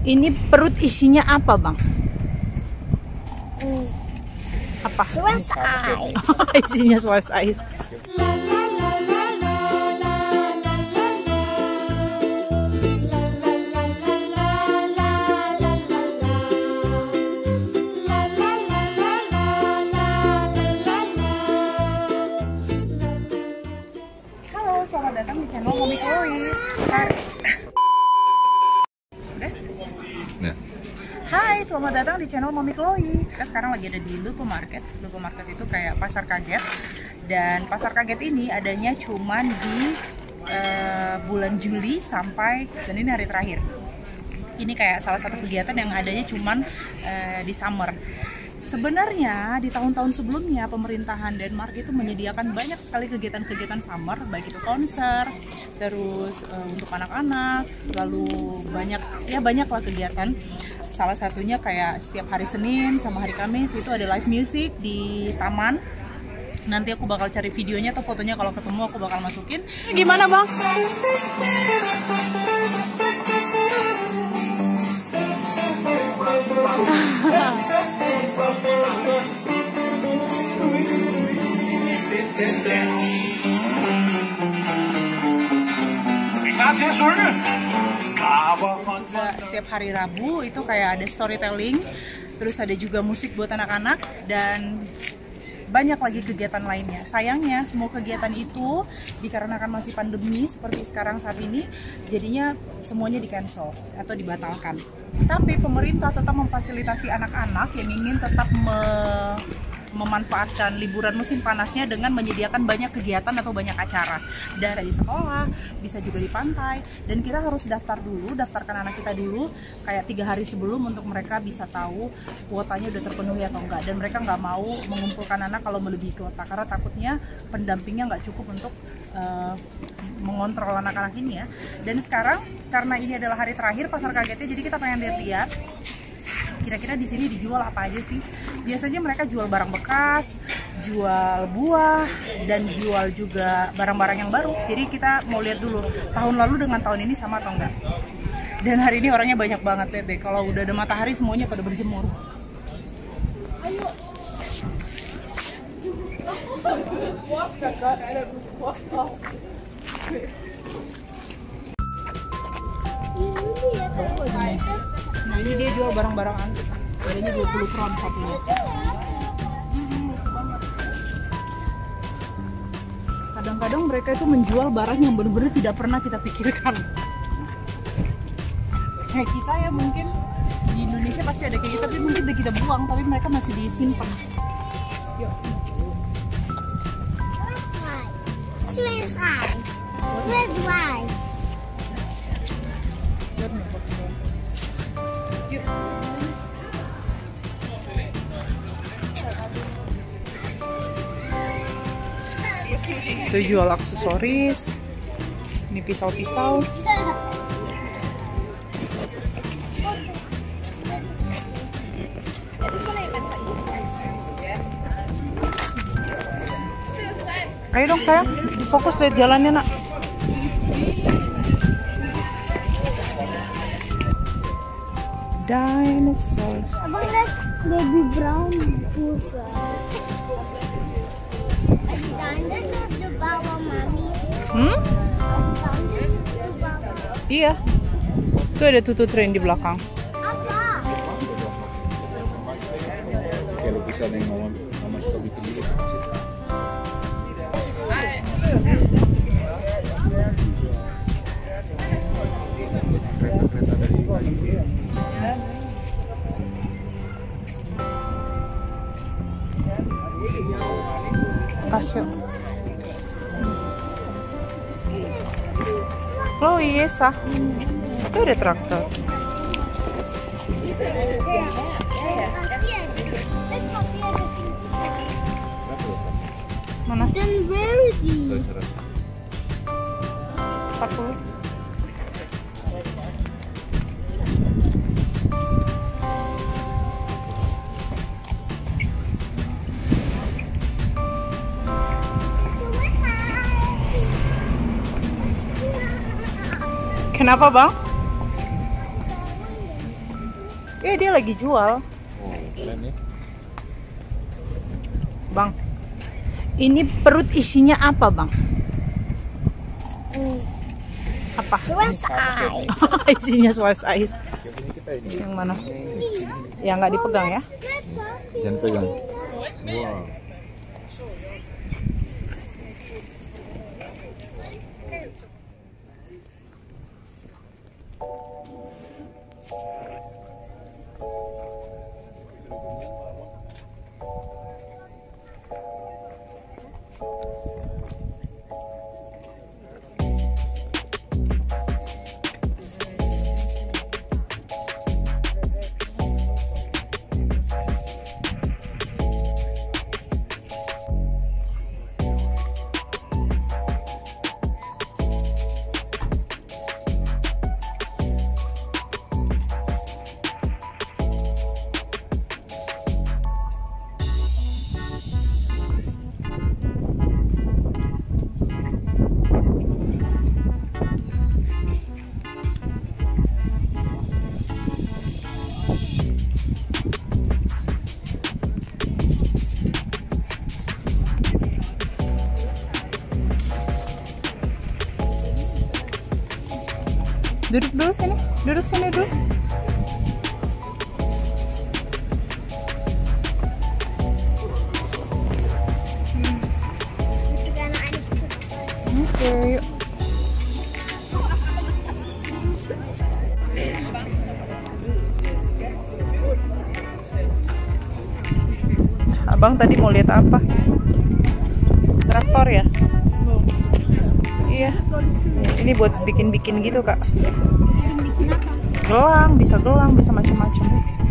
Ini perut isinya apa, Bang? Apa? Slice ice. Isinya slice ice. Halo, selamat datang di channel Mommy Chloe. Hai, selamat datang di channel Mommy Chloe. Kita sekarang lagi ada di Lupo Market. Lupo Market itu kayak pasar kaget. Dan pasar kaget ini adanya cuman di bulan Juli sampai, dan ini hari terakhir. Ini kayak salah satu kegiatan yang adanya cuman di summer. Sebenarnya di tahun-tahun sebelumnya pemerintahan Denmark itu menyediakan banyak sekali kegiatan-kegiatan summer, baik itu konser, terus untuk anak-anak, lalu banyaklah kegiatan. Salah satunya kayak setiap hari Senin sama hari Kamis itu ada live music di taman. Nanti aku bakal cari videonya atau fotonya, kalau ketemu aku bakal masukin. Gimana, Bang? Setiap hari Rabu itu kayak ada storytelling, terus ada juga musik buat anak-anak, dan banyak lagi kegiatan lainnya. Sayangnya semua kegiatan itu dikarenakan masih pandemi seperti sekarang saat ini, jadinya semuanya di cancel atau dibatalkan. Tapi pemerintah tetap memfasilitasi anak-anak yang ingin tetap memanfaatkan liburan musim panasnya dengan menyediakan banyak kegiatan atau banyak acara. Dan bisa di sekolah, bisa juga di pantai. Dan kita harus daftarkan anak kita dulu kayak 3 hari sebelum untuk mereka bisa tahu kuotanya udah terpenuhi atau enggak. Dan mereka nggak mau mengumpulkan anak kalau melebihi kuota karena takutnya pendampingnya nggak cukup untuk mengontrol anak-anak ini ya. Dan sekarang karena ini adalah hari terakhir pasar kagetnya, jadi kita pengen lihat-lihat kira-kira di sini dijual apa aja sih. Biasanya mereka jual barang bekas, jual buah, dan jual juga barang-barang yang baru. Jadi kita mau lihat dulu tahun lalu dengan tahun ini sama atau enggak. Dan hari ini orangnya banyak banget, lihat deh. Kalau udah ada matahari semuanya pada berjemur. Nah ini dia jual barang-barang antik. Harganya 20 kron satunya. Kadang-kadang mereka itu menjual barang yang benar-benar tidak pernah kita pikirkan. Kayak kita ya, mungkin di Indonesia pasti ada kayak gitu, tapi mungkin udah kita buang, tapi mereka masih disimpan. Yuk. Slice ice. Slice ice. Itu jual aksesoris. Ini pisau-pisau. Ayo dong sayang, difokus lihat jalannya nak. Dinosaurs. Abang lihat baby brown buka. Dinosaur di bawah mami. Dinosaur di bawah. Iya. Tuh ada tutu train di belakang. Apa? Kalau bisa neng mama suka bikin dulu. Kereta dari Kasih. Chloe, Yesa. Itu ada traktor. Mana? Then where is he? 40. Kenapa bang? Dia lagi jual. Oh, keren ya. Bang, ini perut isinya apa, Bang? Apa? Slice ice. Isinya slice ice. Yang ini kita ini. Yang mana? Yang nggak dipegang ya? Jangan pegang. Wow. Duduk dulu sini. Duduk sini dulu. Oke, yuk. Abang tadi mau lihat apa? Traktor ya? Iya. Ini buat bikin-bikin gitu, Kak. Gelang, bisa macam-macam.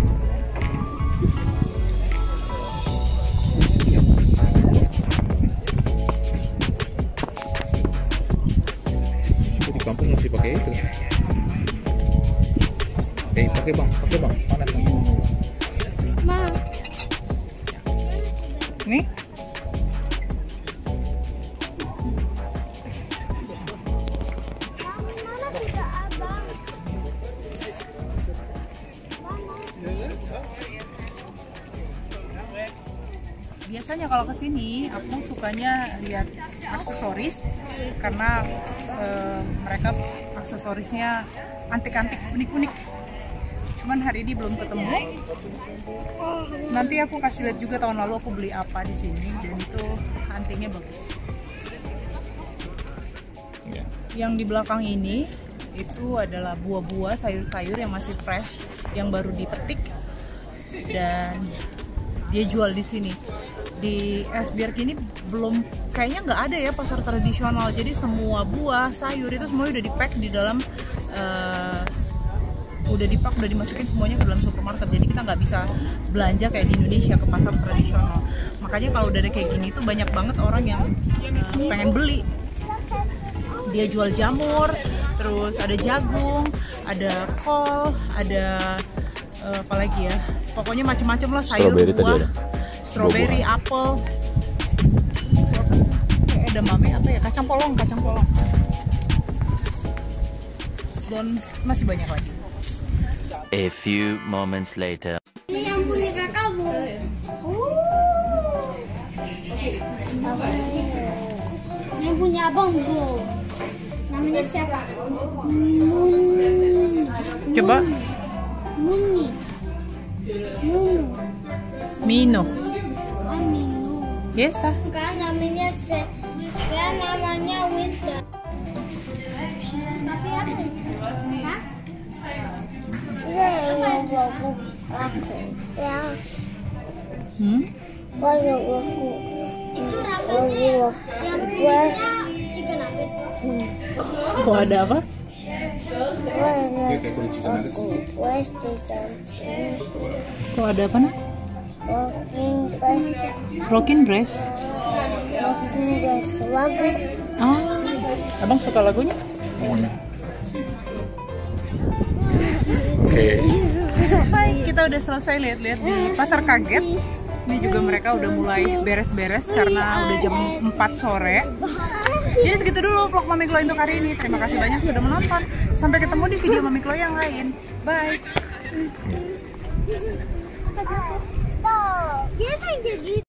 Itu di kampung masih pakai itu. Pakai bang. Panas bang. Nih. Biasanya kalau kesini aku sukanya lihat aksesoris karena mereka aksesorisnya antik-antik, unik-unik. Cuman hari ini belum ketemu. Nanti aku kasih lihat juga tahun lalu aku beli apa di sini dan itu antingnya bagus. Yang di belakang ini itu adalah buah-buah, sayur-sayur yang masih fresh, yang baru dipetik dan dia jual di sini. Di Esbjerg ini belum, kayaknya nggak ada ya pasar tradisional, jadi semua buah, sayur itu semua udah di-pack di dalam udah dimasukin semuanya ke dalam supermarket, jadi kita nggak bisa belanja kayak di Indonesia ke pasar tradisional. Makanya kalau udah ada kayak gini tuh banyak banget orang yang pengen beli. Dia jual jamur, terus ada jagung, ada kol, ada apa lagi ya, pokoknya macam-macam lah sayur, buah, strawberry, apel, kayak edamame apa ya, kacang polong, dan masih banyak lagi. A few moments later. Ini yang punya kakak, Bu. Yang punya abang, Bu. Namanya siapa? Coba. Muni. Mino. Oh, Minu. Biasa. Kan namanya Winter. Tapi aku. Hah? Aku. Ya. Kalau aku. Itu rasanya yang punya chicken nugget. Kok ada apa? Kok ada apa nak? Rockin' Breast. Lagu. Abang suka lagunya? Oke. Hai, kita udah selesai lihat-lihat di Pasar Kaget. Ini juga mereka udah mulai beres-beres karena udah jam 4 sore. Jadi segitu dulu vlog Mami Chloe untuk hari ini. Terima kasih banyak sudah menonton. Sampai ketemu di video Mami Chloe yang lain. Bye. Tuh, dia kayak gitu.